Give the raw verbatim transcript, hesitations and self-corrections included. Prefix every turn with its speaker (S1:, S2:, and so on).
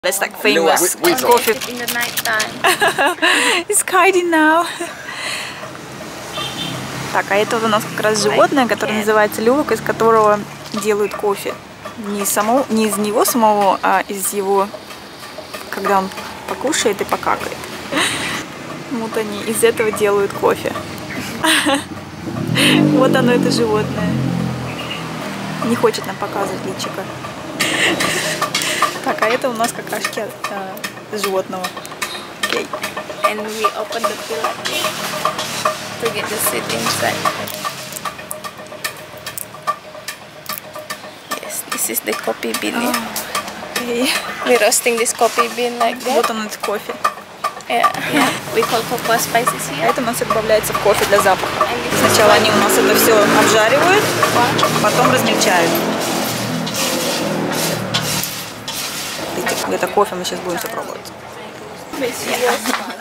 S1: It's like famous
S2: we, we
S1: coffee.
S3: In the night time.
S1: It's hiding now. Так, а это вот у нас как раз животное, которое называется лювок, из которого делают кофе. Не, само, не из него самого, а из его, когда он покушает и покакает. Вот они из этого делают кофе. Вот оно, это животное. Не хочет нам показывать личико. Так, а это у нас какашки э, животного. Okay.
S3: And we open the pillar to get the seed inside. Yes, this is the coffee bean.
S1: Oh, okay.
S3: We're roasting this coffee bean like that.
S1: Вот он, это кофе.
S3: Yeah, yeah. We call cocoa spices
S1: А
S3: here.
S1: это у нас добавляется в кофе для запаха. Сначала они у нас это все обжаривают, потом размельчают. Это кофе, мы сейчас будем все пробовать.
S3: Yeah.